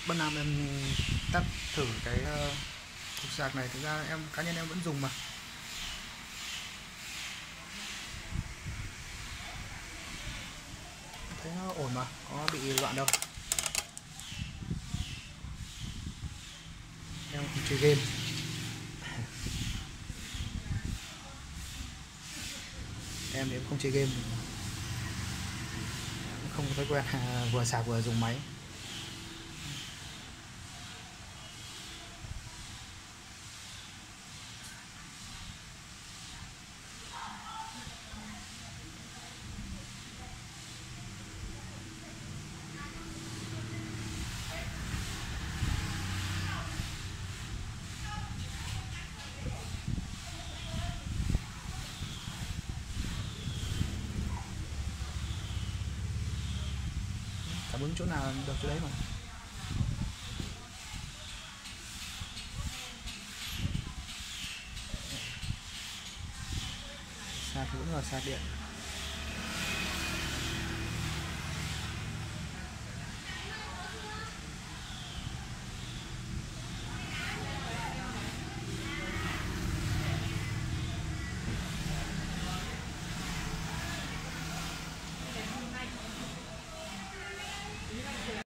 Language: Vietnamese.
Ban nào em tắt thử cái cục sạc này, thực ra cá nhân em vẫn dùng mà. Thấy nó ổn mà, có bị loạn đâu. Em không chơi game. Em thì em không chơi game, không có thói quen vừa sạc vừa dùng máy. Cảm ứng chỗ nào được chỗ đấy mà. Sạc vẫn là sạc điện.